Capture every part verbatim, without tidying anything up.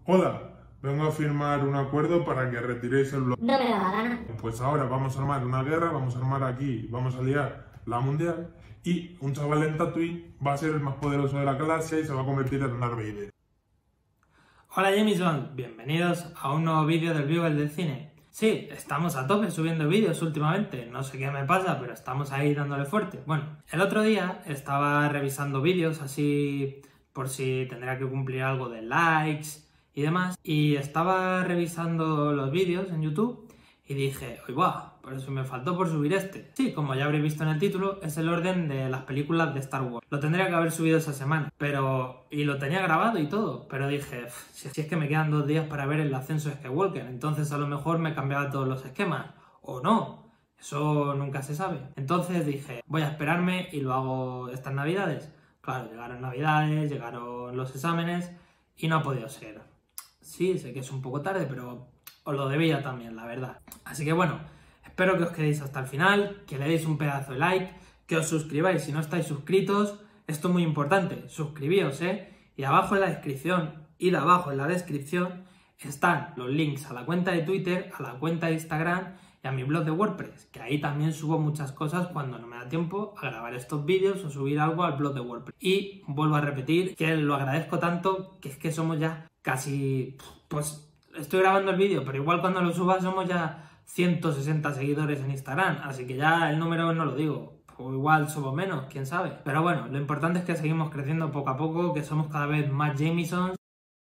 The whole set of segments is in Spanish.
Hola, vengo a firmar un acuerdo para que retiréis el blog. No me da la gana. Pues ahora vamos a armar una guerra, vamos a armar aquí, vamos a liar la mundial y un chaval en Tatooine va a ser el más poderoso de la galaxia y se va a convertir en Darth Vader. Hola Jameson, bienvenidos a un nuevo vídeo del Bugle del Cine. Sí, estamos a tope subiendo vídeos últimamente, no sé qué me pasa, pero estamos ahí dándole fuerte. Bueno, el otro día estaba revisando vídeos así por si tendría que cumplir algo de likes y demás, y estaba revisando los vídeos en YouTube y dije, ¡uy, guau! Por eso me faltó por subir este. Sí, como ya habréis visto en el título, es el orden de las películas de Star Wars. Lo tendría que haber subido esa semana, pero... y lo tenía grabado y todo, pero dije, si es que me quedan dos días para ver el ascenso de Skywalker, entonces a lo mejor me cambiaba todos los esquemas, o no, eso nunca se sabe. Entonces dije, voy a esperarme y lo hago estas navidades. Claro, llegaron navidades, llegaron los exámenes y no ha podido ser. Sí, sé que es un poco tarde, pero os lo debía también, la verdad. Así que bueno, espero que os quedéis hasta el final, que le deis un pedazo de like, que os suscribáis si no estáis suscritos. Esto es muy importante, suscribíos, ¿eh? Y abajo en la descripción, id abajo en la descripción, están los links a la cuenta de Twitter, a la cuenta de Instagram y a mi blog de WordPress, que ahí también subo muchas cosas cuando no me da tiempo a grabar estos vídeos o subir algo al blog de WordPress. Y vuelvo a repetir que lo agradezco tanto, que es que somos ya casi... pues estoy grabando el vídeo, pero igual cuando lo suba somos ya ciento sesenta seguidores en Instagram, así que ya el número no lo digo, o igual somos menos, quién sabe. Pero bueno, lo importante es que seguimos creciendo poco a poco, que somos cada vez más Jamesons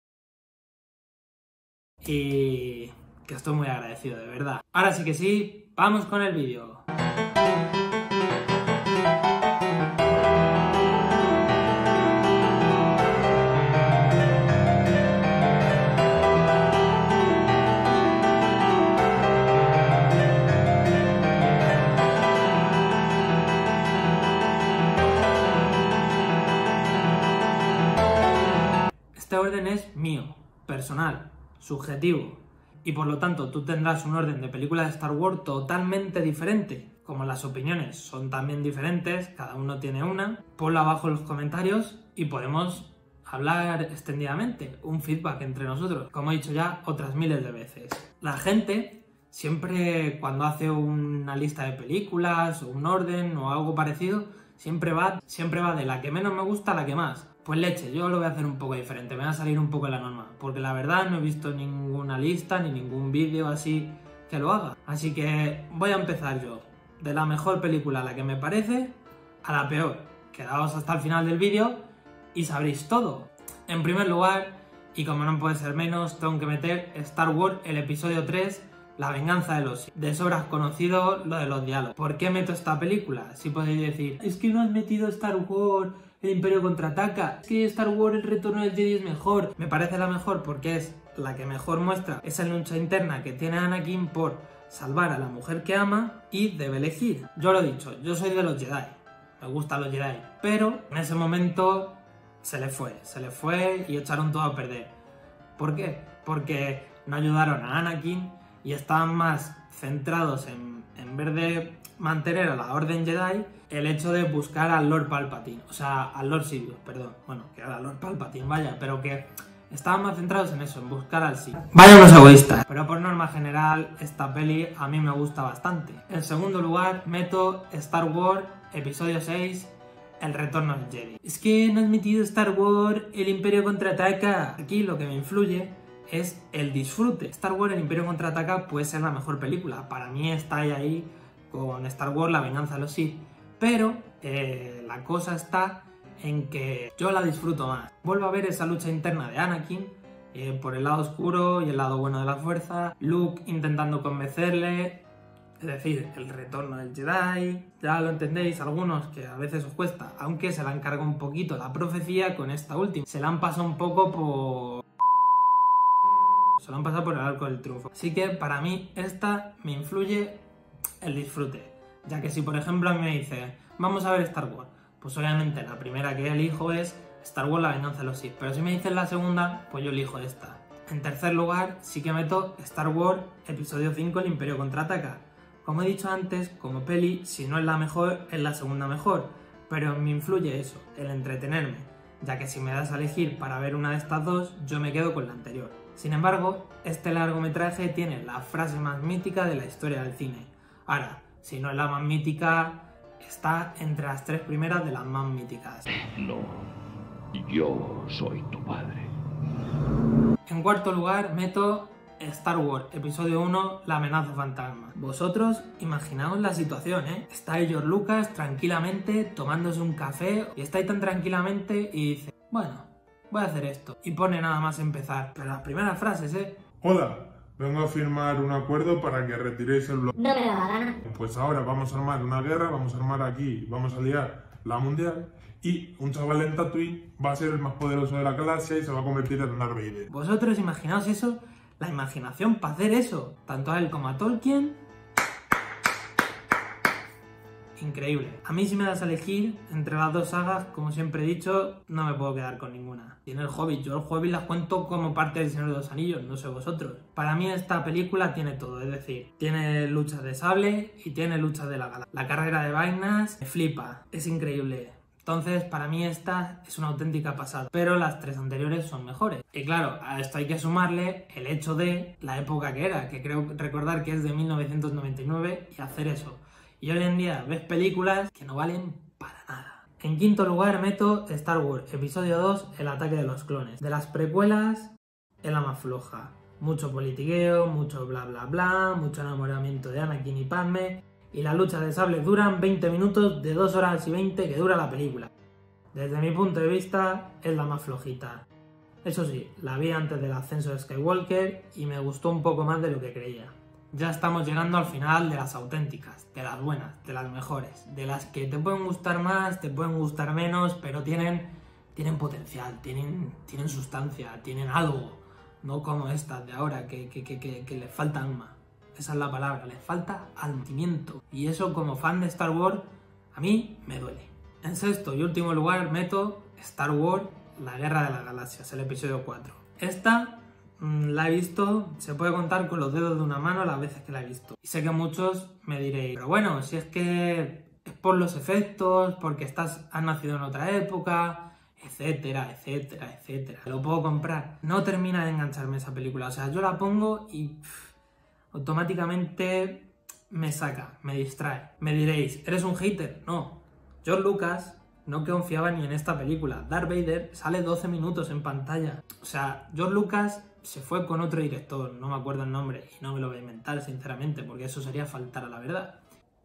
y que estoy muy agradecido, de verdad. Ahora sí que sí, vamos con el vídeo. Este orden es mío, personal, subjetivo, y por lo tanto tú tendrás un orden de películas de Star Wars totalmente diferente. Como las opiniones son también diferentes, cada uno tiene una, ponlo abajo en los comentarios y podemos hablar extendidamente, un feedback entre nosotros, como he dicho ya otras miles de veces. La gente siempre cuando hace una lista de películas o un orden o algo parecido, siempre va, siempre va de la que menos me gusta a la que más. Pues leche, yo lo voy a hacer un poco diferente, me va a salir un poco de la norma, porque la verdad no he visto ninguna lista ni ningún vídeo así que lo haga. Así que voy a empezar yo, de la mejor película a la que me parece, a la peor. Quedaos hasta el final del vídeo y sabréis todo. En primer lugar, y como no puede ser menos, tengo que meter Star Wars, el episodio tres, La venganza de los Sith. De sobras conocido lo de los diálogos. ¿Por qué meto esta película? Si podéis decir, es que no has metido Star Wars, el Imperio Contraataca, es que Star Wars, el Retorno del Jedi es mejor. Me parece la mejor porque es la que mejor muestra esa lucha interna que tiene Anakin por salvar a la mujer que ama y debe elegir. Yo lo he dicho, yo soy de los Jedi, me gustan los Jedi, pero en ese momento se le fue, se le fue y echaron todo a perder. ¿Por qué? Porque no ayudaron a Anakin y estaban más centrados en, en vez de mantener a la Orden Jedi, el hecho de buscar al Lord Palpatine, o sea, al Lord Sidious, perdón, bueno, que era Lord Palpatine, vaya, pero que estaban más centrados en eso, en buscar al Sith. Vaya unos egoístas. Pero por norma general, esta peli a mí me gusta bastante. En segundo lugar, meto Star Wars, episodio seis, El Retorno del Jedi. Es que no has metido Star Wars, el Imperio Contraataca. Aquí lo que me influye es el disfrute. Star Wars, el Imperio Contraataca puede ser la mejor película. Para mí está ahí con Star Wars, La venganza de los Sith. Pero eh, la cosa está en que yo la disfruto más. Vuelvo a ver esa lucha interna de Anakin eh, por el lado oscuro y el lado bueno de la fuerza. Luke intentando convencerle, es decir, el retorno del Jedi. Ya lo entendéis, algunos que a veces os cuesta, aunque se la han cargado un poquito la profecía con esta última. Se la han pasado un poco por... se la han pasado por el arco del triunfo. Así que para mí esta me influye el disfrute. Ya que si por ejemplo a mí me dice, vamos a ver Star Wars, pues obviamente la primera que elijo es Star Wars, La venganza de los Sith. Pero si me dices la segunda, pues yo elijo esta. En tercer lugar, sí que meto Star Wars, episodio cinco, El Imperio Contraataca. Como he dicho antes, como peli, si no es la mejor, es la segunda mejor. Pero me influye eso, el entretenerme. ya que si me das a elegir para ver una de estas dos, yo me quedo con la anterior. Sin embargo, este largometraje tiene la frase más mítica de la historia del cine. Ahora, si no es la más mítica, está entre las tres primeras de las más míticas. No, yo soy tu padre. En cuarto lugar, meto Star Wars, episodio uno, La amenaza fantasma. Vosotros imaginaos la situación, ¿eh? Está George Lucas tranquilamente tomándose un café y está ahí tan tranquilamente y dice, bueno, voy a hacer esto. Y pone nada más empezar. Pero las primeras frases, ¿eh? Hola, vengo a firmar un acuerdo para que retiréis el bloqueo. No me da la gana. Pues ahora vamos a armar una guerra, vamos a armar aquí, vamos a liar la mundial y un chaval en Tatooine va a ser el más poderoso de la galaxia y se va a convertir en Darth Vader. Vosotros imaginaos eso, la imaginación para hacer eso, tanto a él como a Tolkien. Increíble. A mí si me das a elegir entre las dos sagas, como siempre he dicho, no me puedo quedar con ninguna. Tiene el Hobbit, yo el Hobbit las cuento como parte del Señor de los Anillos, no sé vosotros. Para mí esta película tiene todo, es decir, tiene luchas de sable y tiene luchas de la galaxia. La carrera de vainas me flipa, es increíble. Entonces, para mí esta es una auténtica pasada, pero las tres anteriores son mejores. Y claro, a esto hay que sumarle el hecho de la época que era, que creo recordar que es de mil novecientos noventa y nueve, y hacer eso. Y hoy en día ves películas que no valen para nada. En quinto lugar meto Star Wars, episodio dos, El ataque de los clones. De las precuelas, es la más floja. Mucho politiqueo, mucho bla bla bla, mucho enamoramiento de Anakin y Padme, y las luchas de sables duran veinte minutos de dos horas y veinte que dura la película. Desde mi punto de vista, es la más flojita. Eso sí, la vi antes del ascenso de Skywalker y me gustó un poco más de lo que creía. Ya estamos llegando al final de las auténticas, de las buenas, de las mejores, de las que te pueden gustar más, te pueden gustar menos, pero tienen, tienen potencial, tienen, tienen sustancia, tienen algo, no como estas de ahora, que, que, que, que, que les falta alma. Esa es la palabra, les falta alentimiento. Y eso, como fan de Star Wars, a mí me duele. En sexto y último lugar meto Star Wars, La Guerra de las Galaxias, el episodio cuatro. Esta la he visto, se puede contar con los dedos de una mano las veces que la he visto. Y sé que muchos me diréis, pero bueno, si es que es por los efectos, porque estás, has nacido en otra época, etcétera, etcétera, etcétera. Lo puedo comprar. No termina de engancharme esa película. O sea, yo la pongo y pff, automáticamente me saca, me distrae. Me diréis, ¿eres un hater? No. George Lucas no confiaba ni en esta película. Darth Vader sale doce minutos en pantalla. O sea, George Lucas se fue con otro director, no me acuerdo el nombre, y no me lo voy a inventar, sinceramente, porque eso sería faltar a la verdad.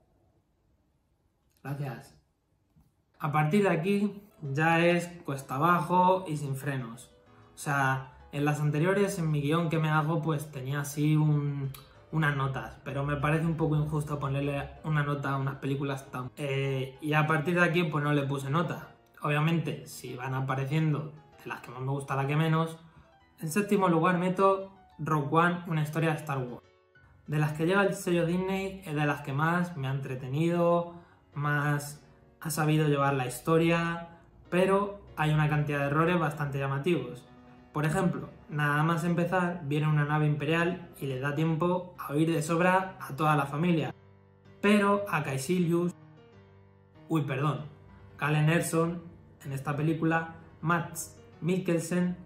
Gracias. A partir de aquí ya es cuesta abajo y sin frenos. O sea, en las anteriores, en mi guión que me hago, pues tenía así un, unas notas, pero me parece un poco injusto ponerle una nota a unas películas tan... Eh, y a partir de aquí, pues no le puse nota. Obviamente, si van apareciendo de las que más me gusta a la que menos. En séptimo lugar meto Rogue One, una historia de Star Wars. De las que lleva el sello Disney, es de las que más me ha entretenido, más ha sabido llevar la historia, pero hay una cantidad de errores bastante llamativos. Por ejemplo, nada más empezar, viene una nave imperial y le da tiempo a oír de sobra a toda la familia. Pero a Caecilius, uy, perdón, Calen Erson, en esta película, Mads Mikkelsen,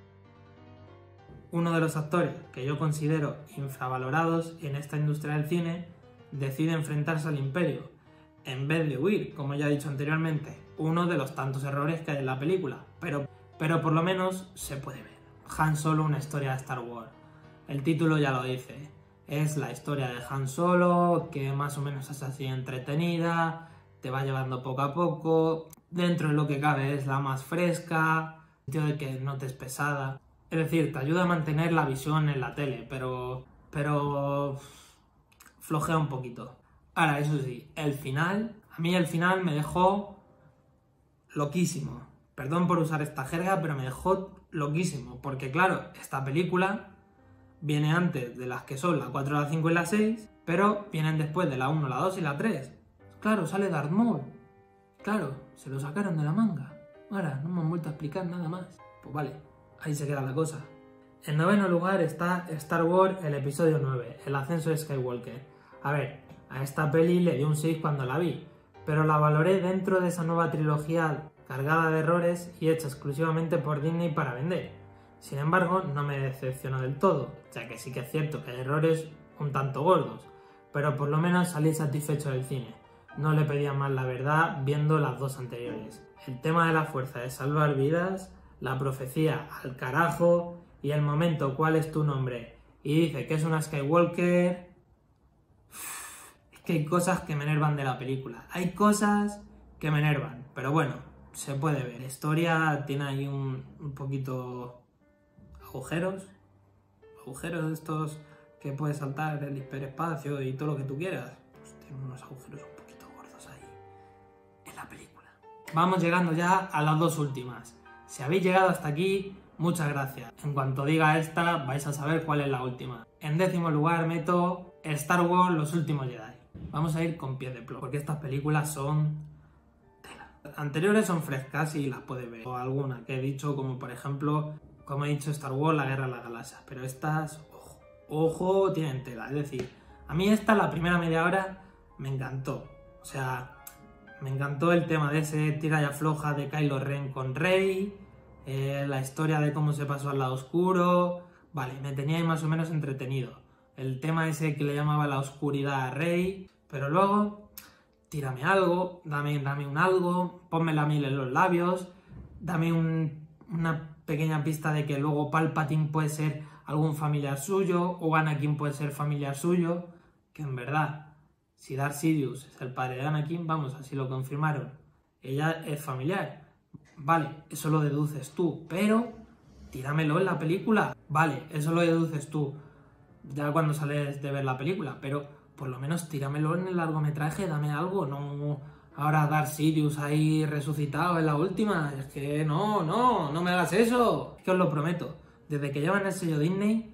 uno de los actores que yo considero infravalorados en esta industria del cine, decide enfrentarse al Imperio, en vez de huir, como ya he dicho anteriormente, uno de los tantos errores que hay en la película, pero, pero por lo menos se puede ver. Han Solo, una historia de Star Wars. El título ya lo dice, es la historia de Han Solo, que más o menos es así entretenida, te va llevando poco a poco, dentro de lo que cabe es la más fresca, en el sentido de que no te es pesada. Es decir, te ayuda a mantener la visión en la tele, pero, pero flojea un poquito. Ahora, eso sí, el final, a mí el final me dejó loquísimo. Perdón por usar esta jerga, pero me dejó loquísimo. Porque claro, esta película viene antes de las que son la cuatro, la cinco y la seis, pero vienen después de la uno, la dos y la tres. Claro, sale Darth Maul. Claro, se lo sacaron de la manga. Ahora, no me han vuelto a explicar nada más. Pues vale. Ahí se queda la cosa. En noveno lugar está Star Wars, el episodio nueve, el ascenso de Skywalker. A ver, a esta peli le di un seis cuando la vi, pero la valoré dentro de esa nueva trilogía cargada de errores y hecha exclusivamente por Disney para vender. Sin embargo, no me decepcionó del todo, ya que sí que es cierto que hay errores un tanto gordos, pero por lo menos salí satisfecho del cine. No le pedía más la verdad viendo las dos anteriores. El tema de la fuerza de salvar vidas, la profecía al carajo y el momento ¿cuál es tu nombre? Y dice que es una Skywalker. Es que hay cosas que me enervan de la película. Hay cosas que me enervan, pero bueno, se puede ver. La historia tiene ahí un, un poquito agujeros, agujeros de estos que puedes saltar el hiperespacio y todo lo que tú quieras. Pues tiene unos agujeros un poquito gordos ahí en la película. Vamos llegando ya a las dos últimas. Si habéis llegado hasta aquí, muchas gracias. En cuanto diga esta, vais a saber cuál es la última. En décimo lugar meto Star Wars Los Últimos Jedi. Vamos a ir con pie de plomo, porque estas películas son tela. Las anteriores son frescas y las puedes ver. O alguna que he dicho, como por ejemplo, como he dicho, Star Wars, La Guerra de las Galaxias. Pero estas, ojo, ojo, tienen tela. Es decir, a mí esta, la primera media hora, me encantó. O sea, me encantó el tema de ese tira y afloja de Kylo Ren con Rey, eh, la historia de cómo se pasó al lado oscuro. Vale, me tenía ahí más o menos entretenido. El tema ese que le llamaba la oscuridad a Rey. Pero luego, tírame algo, dame, dame un algo, ponme la miel en los labios, dame un, una pequeña pista de que luego Palpatine puede ser algún familiar suyo, o Anakin puede ser familiar suyo, que en verdad, si Darth Sidious es el padre de Anakin, vamos, así lo confirmaron, ella es familiar. Vale, eso lo deduces tú, pero tíramelo en la película. Vale, eso lo deduces tú, ya cuando sales de ver la película, pero por lo menos tíramelo en el largometraje, dame algo, no ahora Darth Sidious ahí resucitado en la última. Es que no, no, no me hagas eso. Es que os lo prometo, desde que llevan el sello Disney,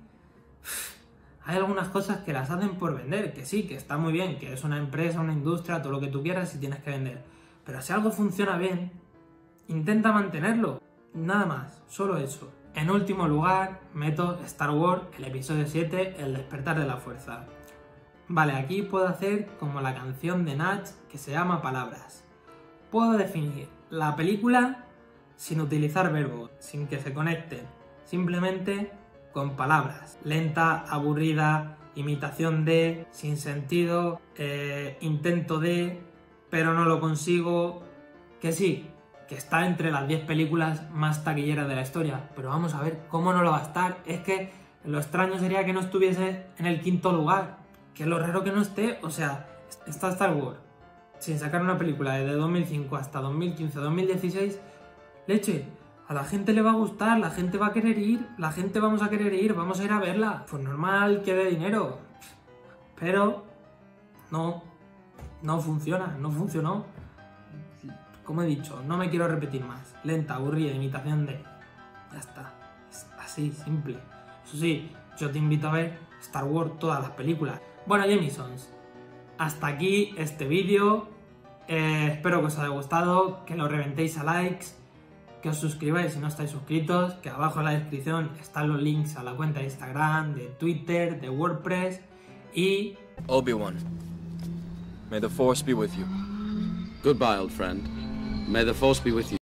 hay algunas cosas que las hacen por vender, que sí, que está muy bien, que es una empresa, una industria, todo lo que tú quieras y tienes que vender. Pero si algo funciona bien, intenta mantenerlo. Nada más, solo eso. En último lugar, meto Star Wars, el episodio siete, El despertar de la fuerza. Vale, aquí puedo hacer como la canción de Nach que se llama Palabras. Puedo definir la película sin utilizar verbos, sin que se conecten, simplemente con palabras. Lenta, aburrida, imitación de, sin sentido, eh, intento de, pero no lo consigo. Que sí, que está entre las diez películas más taquilleras de la historia, pero vamos a ver cómo no lo va a estar. Es que lo extraño sería que no estuviese en el quinto lugar. Que lo raro que no esté, o sea, está Star Wars sin sacar una película desde dos mil cinco hasta dos mil quince, dos mil dieciséis, leche, a la gente le va a gustar, la gente va a querer ir, la gente vamos a querer ir, vamos a ir a verla, pues normal que dé dinero, pero no, no funciona, no funcionó, como he dicho, no me quiero repetir más, lenta, aburrida, imitación de, ya está, es así, simple. Eso sí, yo te invito a ver Star Wars, todas las películas. Bueno, Jamisons, hasta aquí este vídeo, eh, espero que os haya gustado, que lo reventéis a likes, que os suscribáis si no estáis suscritos, que abajo en la descripción están los links a la cuenta de Instagram, de Twitter, de WordPress y... Obi-Wan, may the Force be with you. Goodbye, old friend. May the Force be with you.